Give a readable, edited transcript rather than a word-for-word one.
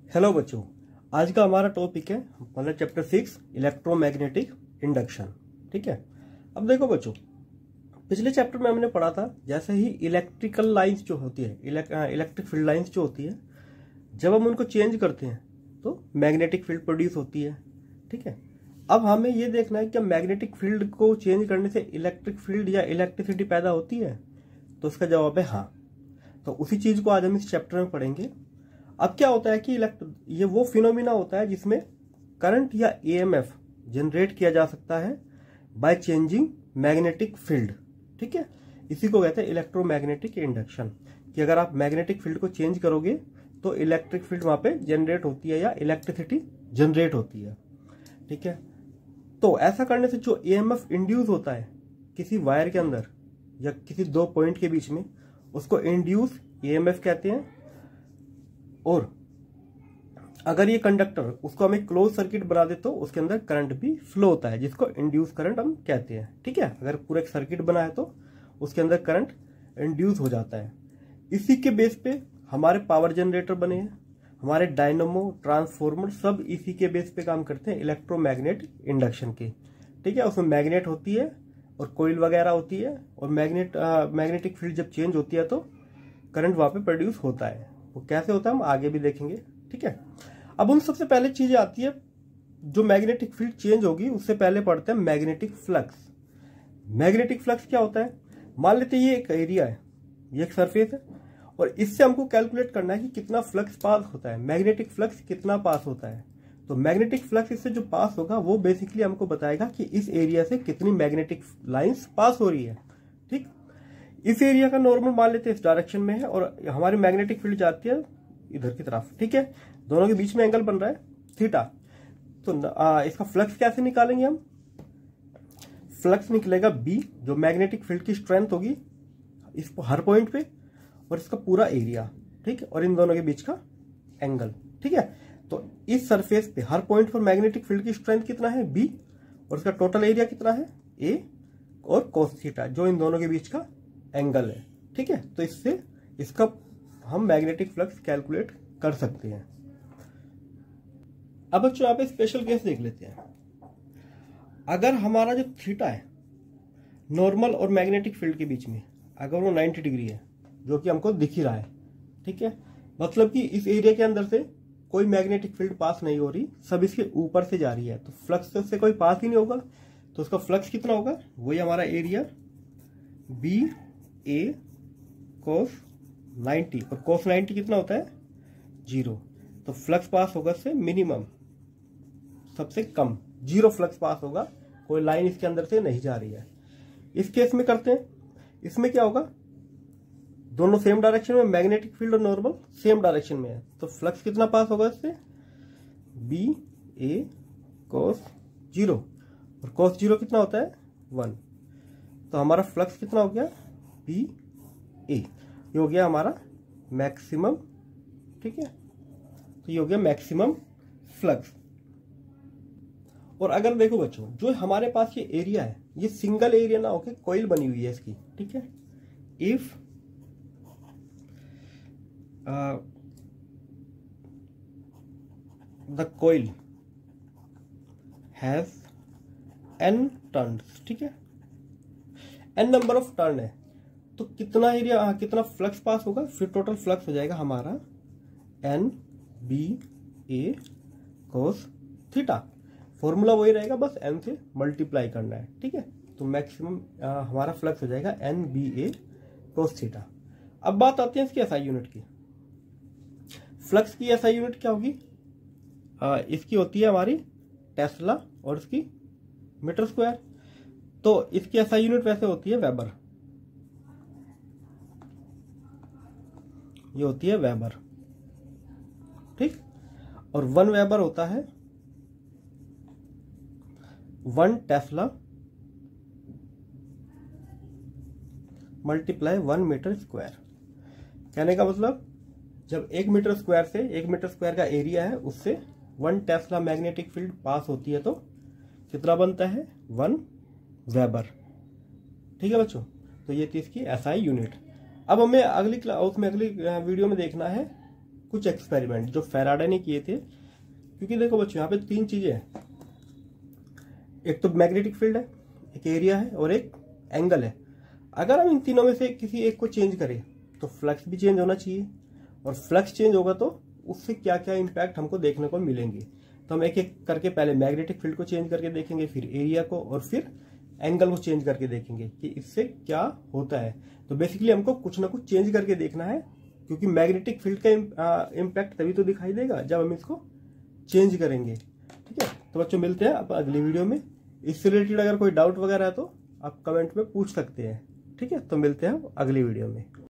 Hello बच्चों, आज का हमारा टॉपिक है मतलब चैप्टर 6 इलेक्ट्रोमैग्नेटिक इंडक्शन। ठीक है। अब देखो बच्चों, पिछले चैप्टर में हमने पढ़ा था जैसे ही इलेक्ट्रिकल लाइंस जो होती है, इलेक्ट्रिक फील्ड लाइंस जो होती है, जब हम उनको चेंज करते हैं तो मैग्नेटिक फील्ड प्रोड्यूस होती है। ठीक है। अब हमें ये देखना है कि मैग्नेटिक फील्ड को चेंज करने से इलेक्ट्रिक फील्ड या इलेक्ट्रिसिटी पैदा होती है, तो उसका जवाब है हाँ। तो उसी चीज को आज हम इस चैप्टर में पढ़ेंगे। अब क्या होता है कि ये वो फिनोमिना होता है जिसमें करंट या ईएमएफ जनरेट किया जा सकता है बाय चेंजिंग मैग्नेटिक फील्ड। ठीक है। इसी को कहते हैं इलेक्ट्रोमैग्नेटिक इंडक्शन, कि अगर आप मैग्नेटिक फील्ड को चेंज करोगे तो इलेक्ट्रिक फील्ड वहां पे जनरेट होती है या इलेक्ट्रिसिटी जनरेट होती है। ठीक है। तो ऐसा करने से जो ईएमएफ इंड्यूस होता है किसी वायर के अंदर या किसी दो पॉइंट के बीच में, उसको इंड्यूस ईएमएफ कहते हैं। और अगर ये कंडक्टर उसको हमें क्लोज सर्किट बना दे तो उसके अंदर करंट भी फ्लो होता है, जिसको इंड्यूस करंट हम कहते हैं। ठीक है। अगर पूरा एक सर्किट बना है तो उसके अंदर करंट इंड्यूस हो जाता है। इसी के बेस पे हमारे पावर जनरेटर बने हैं, हमारे डायनमो, ट्रांसफॉर्मर सब इसी के बेस पे काम करते हैं, इलेक्ट्रोमैग्नेट इंडक्शन के। ठीक है। उसमें मैग्नेट होती है और कोइल वगैरह होती है, और मैग्नेटिक फील्ड जब चेंज होती है तो करंट वहां पे प्रोड्यूस होता है। वो कैसे होता है हम आगे भी देखेंगे। ठीक है। अब उन सबसे पहले चीजें आती है जो मैग्नेटिक फील्ड चेंज होगी उससे पहले पढ़ते हैं मैग्नेटिक फ्लक्स। मैग्नेटिक फ्लक्स क्या होता है? मान लेते हैं ये एक एरिया है, ये एक सरफेस है, और इससे हमको कैलकुलेट करना है कि कितना फ्लक्स पास होता है, मैग्नेटिक फ्लक्स कितना पास होता है। तो मैग्नेटिक फ्लक्स इससे जो पास होगा वो बेसिकली हमको बताएगा कि इस एरिया से कितनी मैग्नेटिक लाइंस पास हो रही है। ठीक। इस एरिया का नॉर्मल मान लेते हैं इस डायरेक्शन में है, और हमारी मैग्नेटिक फील्ड जाती है इधर की तरफ। ठीक है। दोनों के बीच में एंगल बन रहा है थीटा। तो इसका फ्लक्स कैसे निकालेंगे हम? फ्लक्स निकलेगा बी, जो मैग्नेटिक फील्ड की स्ट्रेंथ होगी इस हर पॉइंट पे, और इसका पूरा एरिया। ठीक है। और इन दोनों के बीच का एंगल। ठीक है। तो इस सरफेस पे हर पॉइंट पर मैग्नेटिक फील्ड की स्ट्रेंथ कितना है? बी, और इसका टोटल एरिया कितना है? ए, और कोस थीटा, जो इन दोनों के बीच का एंगल है। ठीक है। तो इससे इसका हम मैग्नेटिक फ्लक्स कैलकुलेट कर सकते हैं। अब बच्चों यहाँ पे स्पेशल केस देख लेते हैं। अगर हमारा जो थीटा है नॉर्मल और मैग्नेटिक फील्ड के बीच में, अगर वो 90 डिग्री है, जो कि हमको दिख ही रहा है। ठीक है। मतलब कि इस एरिया के अंदर से कोई मैग्नेटिक फील्ड पास नहीं हो रही, सब इसके ऊपर से जा रही है, तो फ्लक्स से कोई पास ही नहीं होगा। तो उसका फ्लक्स कितना होगा? वही हमारा एरिया बी ए कोस 90, और कोस 90 कितना होता है? 0। तो फ्लक्स पास होगा से मिनिमम, सबसे कम 0 फ्लक्स पास होगा, कोई लाइन इसके अंदर से नहीं जा रही है। इस केस में करते हैं, इसमें क्या होगा? दोनों सेम डायरेक्शन में, मैग्नेटिक फील्ड और नॉर्मल सेम डायरेक्शन में है, तो फ्लक्स कितना पास होगा इससे? बी ए कोस 0, और कोस 0 कितना होता है? 1। तो हमारा फ्लक्स कितना हो गया? B A. ये हो गया हमारा मैक्सिमम। ठीक है। तो ये हो गया मैक्सिमम फ्लक्स। और अगर देखो बच्चों, जो हमारे पास ये एरिया है, ये सिंगल एरिया ना होके कॉइल बनी हुई है इसकी। ठीक है। If the coil has n turns, ठीक है, n नंबर ऑफ टर्न है, तो कितना एरिया, कितना फ्लक्स पास होगा? फिर टोटल फ्लक्स हो जाएगा हमारा N B A cos theta. Formula वही रहेगा, बस n से मल्टीप्लाई करना है। ठीक है। तो मैक्सिमम हमारा फ्लक्स हो जाएगा N B A cos theta. अब बात आती है इसकी एसआई यूनिट की। फ्लक्स की एसआई यूनिट क्या होगी? इसकी होती है हमारी टेस्ला, और इसकी मीटर स्क्वायर। तो इसकी एसआई यूनिट वैसे होती है वेबर, ये होती है वेबर। ठीक। और 1 वेबर होता है 1 टेस्ला मल्टीप्लाई 1 मीटर स्क्वायर। कहने का मतलब जब 1 मीटर स्क्वायर से, 1 मीटर स्क्वायर का एरिया है, उससे 1 टेस्ला मैग्नेटिक फील्ड पास होती है, तो कितना बनता है? 1 वेबर। ठीक है बच्चों। तो ये थी इसकी एसआई यूनिट। अब हमें अगली वीडियो में देखना है कुछ एक्सपेरिमेंट जो फैराडे ने किए थे, क्योंकि देखो बच्चों यहाँ पे 3 चीजें हैं, एक तो मैग्नेटिक फील्ड है, एक एरिया है और एक एंगल है। अगर हम इन तीनों में से किसी एक को चेंज करें तो फ्लक्स भी चेंज होना चाहिए, और फ्लक्स चेंज होगा तो उससे क्या क्या इम्पैक्ट हमको देखने को मिलेंगे। तो हम एक एक करके पहले मैग्नेटिक फील्ड को चेंज करके देखेंगे, फिर एरिया को, और फिर एंगल को चेंज करके देखेंगे कि इससे क्या होता है। तो बेसिकली हमको कुछ ना कुछ चेंज करके देखना है, क्योंकि मैग्नेटिक फील्ड का इम्पैक्ट तभी तो दिखाई देगा जब हम इसको चेंज करेंगे। ठीक है, तो बच्चों मिलते हैं अब अगली वीडियो में। इससे रिलेटेड अगर कोई डाउट वगैरह है तो आप कमेंट में पूछ सकते हैं। ठीक है, तो मिलते हैं अगली वीडियो में।